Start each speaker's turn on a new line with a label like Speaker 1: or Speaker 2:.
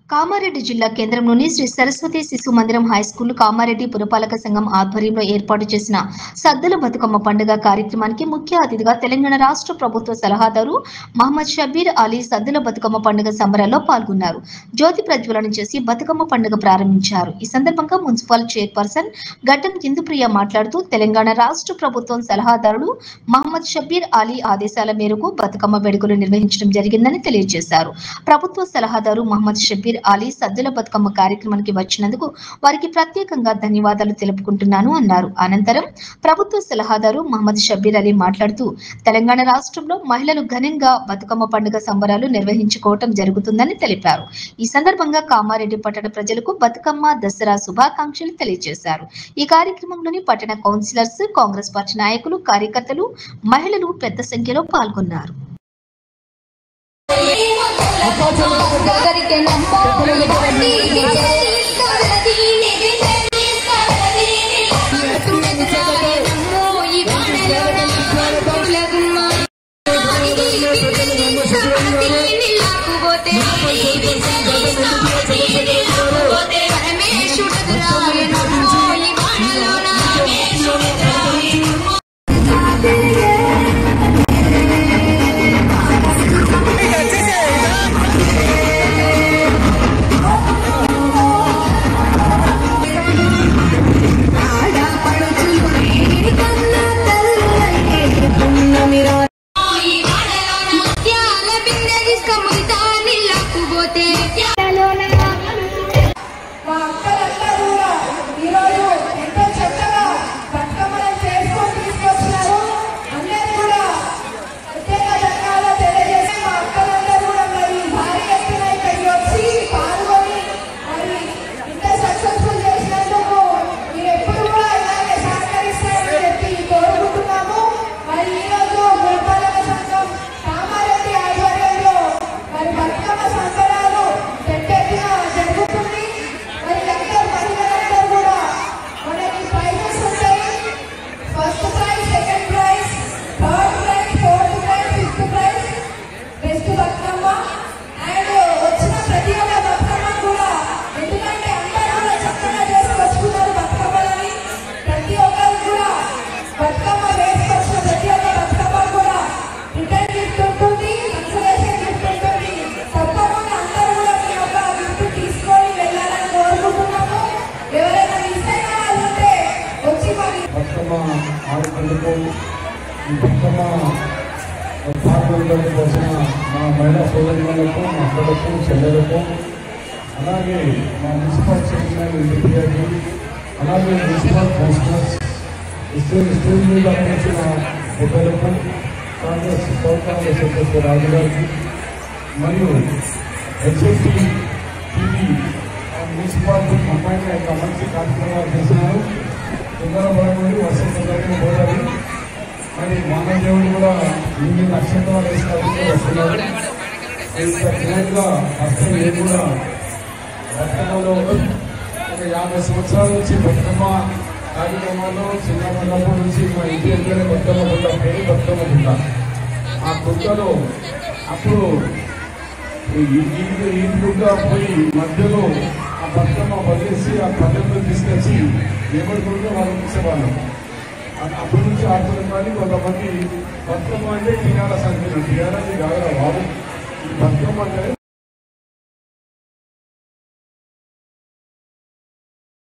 Speaker 1: కామారెడ్డి జిల్లా కేంద్రంలోని శ్రీ సరస్వతి శిశు మందిరం హైస్కూల్ కామారెడ్డి పురపాలక సంఘం ఆధ్వర్యంలో ఏర్పాటు చేసిన సద్దుల బతుకమ్మ పండుగ కార్యక్రమానికి ముఖ్య అతిథిగా తెలంగాణ రాష్ట్ర ప్రభుత్వ సలహాదారు మహమ్మద్ షబీర్ అలీ సద్దుల బతుకమ్మ పండుగ సంబరాల్లో పాల్గొన్నారు. జ్యోతి ప్రజ్వలన చేసి బతుకమ్మ పండుగ ప్రారంభించారు. ఈ సందర్భంగా మున్సిపల్ చైర్పర్సన్ గడ్డం ఇందుప్రియ మాట్లాడుతూ తెలంగాణ రాష్ట్ర ప్రభుత్వం సలహాదారుడు మహమ్మద్ షబీర్ అలీ ఆదేశాల మేరకు బతుకమ్మ వేడుకలు నిర్వహించడం జరిగిందని తెలియజేశారు. ప్రభుత్వ సలహాదారు మహమ్మద్ షబీర్ అలీ సద్దుల బతుకమ్మ కార్యక్రమానికి వచ్చినందుకు వారికి ప్రత్యేకంగా ధన్యవాదాలు తెలుపుకుంటున్నాను అన్నారు. అనంతరం ప్రభుత్వ సలహాదారు మహమ్మద్ షబీర్ అలీ మాట్లాడుతూ తెలంగాణ రాష్ట్రంలో మహిళలు ఘనంగా బతుకమ్మ పండుగ సంబరాలు నిర్వహించుకోవటం జరుగుతుందని తెలిపారు. ఈ సందర్భంగా కామారెడ్డి పట్టణ ప్రజలకు బతుకమ్మ దసరా శుభాకాంక్షలు తెలియజేశారు. ఈ కార్యక్రమంలోని పట్టణ కౌన్సిలర్స్, కాంగ్రెస్ పార్టీ నాయకులు, కార్యకర్తలు, మహిళలు పెద్ద సంఖ్యలో పాల్గొన్నారు.
Speaker 2: మా మహిళా సోదరులకు, మా అక్కలకు, చెల్లెలకు, అలాగే మా మున్సిపల్ చైర్మన్ ఇంటికి, అలాగే మున్సిపల్ కౌన్సిలర్స్, స్టేజ్ మీద వచ్చిన పెద్దలకు, కాంగ్రెస్ కాంగ్రెస్ అధ్యక్షుడు రాజు గారికి మరియు హెచ్ఎస్టీ టీవీ మున్సిపాలిటీ అమ్మాయిని యొక్క మంచి కార్యక్రమాలు చేసినారు. తొందరపడి వర్షం తొందరగా పోవాలి. మరి మానవదేవుడు కూడా ఇన్ని నక్షత్రాలు వేసుకోవడానికి వస్తున్నారు. ఇంత గ్రాండ్గా అసలు నేను కూడా బతుకమ్మలో ఒక 50 సంవత్సరాల నుంచి బతుకమ్మ కార్యక్రమాల్లో చిన్నప్పటి నుంచి మా ఇంటి దగ్గర బతుకమ్మ గుంట పేరు బతుకమ్మ గుంట. ఆ గుంటలో అప్పుడు ఈదుగా పోయి మధ్యలో ఆ బతుకమ్మ వదిలేసి ఆ పల్లెల్లో తీసుకొచ్చి ఏమనుకుంటే వాళ్ళు తీసేవాళ్ళం. అప్పటి నుంచి ఆడుతున్న కానీ కొంతమంది బతుకమ్మ అంటే టీఆర్ఎస్ అనుకున్నారు. టీఆర్ఎస్ కాదు బాబు, ఈ బతుకమ్మ అంటే